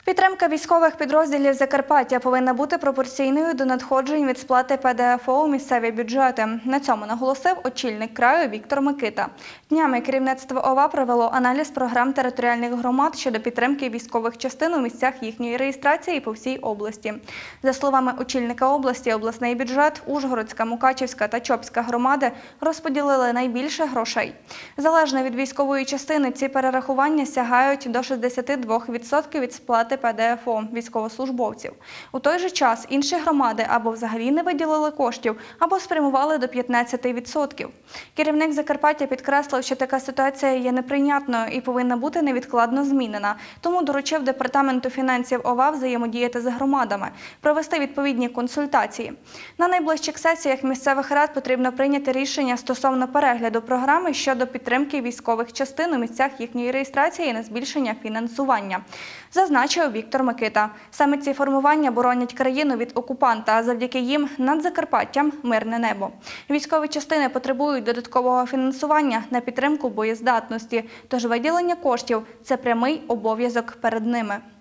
Підтримка військових підрозділів Закарпаття повинна бути пропорційною до надходжень від сплати ПДФО у місцеві бюджети. На цьому наголосив очільник краю Віктор Микита. Днями керівництво ОВА провело аналіз програм територіальних громад щодо підтримки військових частин у місцях їхньої реєстрації по всій області. За словами очільника області, обласний бюджет, Ужгородська, Мукачівська та Чопська громади розподілили найбільше грошей. Залежно від військової частини, ці перерахування сягають до 62% від сплати ПДФО військовослужбовців. У той же час інші громади або взагалі не виділили коштів, або спрямували до 15%. Керівник Закарпаття підкреслив, що така ситуація є неприйнятною і повинна бути невідкладно змінена. Тому доручив Департаменту фінансів ОВА взаємодіяти з громадами, провести відповідні консультації. На найближчих сесіях місцевих рад потрібно прийняти рішення стосовно перегляду програми щодо підтримки військових частин у місцях їхньої реєстрації на збільшення фінансування. Зазначив Віктор Микита. Саме ці формування боронять країну від окупанта, а завдяки їм над Закарпаттям мирне небо. Військові частини потребують додаткового фінансування на підтримку боєздатності, тож виділення коштів – це прямий обов'язок перед ними.